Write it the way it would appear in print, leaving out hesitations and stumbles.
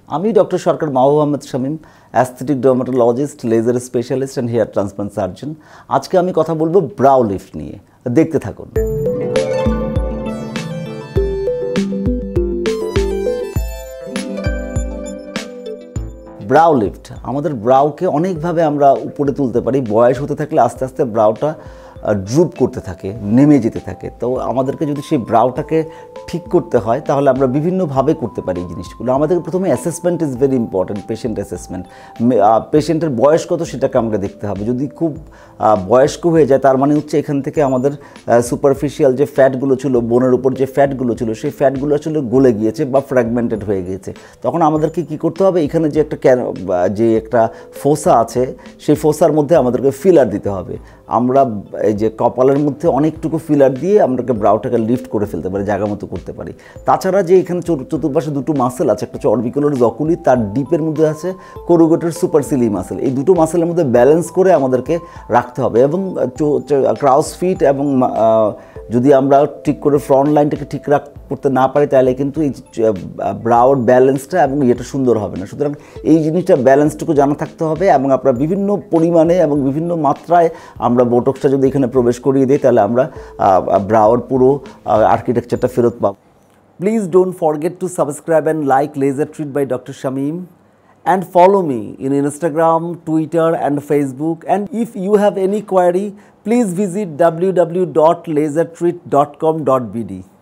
আমি doctor Sarkar Mahbub Ahmed Shamim, aesthetic dermatologist, laser specialist and hair transplant surgeon. আজকে আমি কথা বলবো ব্রাউ লিফট নিয়ে। দেখতে থাকুন। ব্রাউ লিফট, আমাদের ব্রাউকে অনেকভাবে আমরা উপরে তুলতে পারি। বয়স হতে থাকলে আস্তে আস্তে ব্রাউটা ড্রুপ করতে থাকে, নেমে যেতে থাকে। তো আমাদেরকে যদি সেই ব্রাউটাকে ঠিক করতে হয় তাহলে আমরা বিভিন্নভাবে করতে পারি এই জিনিসগুলো। আমাদের প্রথমে assessment is very important, patient assessment. পেশেন্টের বয়স কত সেটাকে আমরা দেখতে হবে। যদি খুব বয়স্ক হয়ে যায় তার মানে হচ্ছে এখান থেকে আমাদের সুপারফিশিয়াল যে ফ্যাটগুলো ছিল, বোনের উপর যে ফ্যাটগুলো ছিল, সেই ফ্যাটগুলো আসলে গলে গিয়েছে বা ফ্র্যাগমেন্টেড হয়ে গিয়েছে। তখন আমাদেরকে কী করতে হবে, এখানে যে একটা ফোসা আছে সেই ফোসার মধ্যে আমাদেরকে ফিলার দিতে হবে। আমরা এই যে কপালের মধ্যে অনেকটুকু ফিলার দিয়ে আমরাকে ব্রাউটাকে লিফট করে ফেলতে পারি, জায়গা মতো করতে পারি। তাছাড়া যে এখানে চতুর্পাশে দুটো মাসেল আছে, একটা হচ্ছে অরবিকুলার জকুলি, তার ডিপের মধ্যে আছে কোরুগেটের সুপারসিলি মাসেল। এই দুটো মাসেলের মধ্যে ব্যালেন্স করে আমাদেরকে রাখতে হবে। এবং ক্রাউস ফিট এবং যদি আমরা ঠিক করে ফ্রন্ট লাইনটাকে ঠিক করতে না পারি তাহলে কিন্তু এই ব্রাউর ব্যালেন্সটা এবং এটা সুন্দর হবে না। সুতরাং এই জিনিসটা ব্যালেন্সটুকু জানা থাকতে হবে এবং আমরা বিভিন্ন পরিমাণে এবং বিভিন্ন মাত্রায় আমরা বোটক্সটা যদি এখানে প্রবেশ করিয়ে দিই তাহলে আমরা ব্রাউর পুরো আর্কিটেকচারটা ফেরত পাবো। Please don't forget to subscribe and like laser treat by doctor Shamim and follow me in Instagram, Twitter and Facebook. And if you have any query, please visit www.lasertreat.com.bd.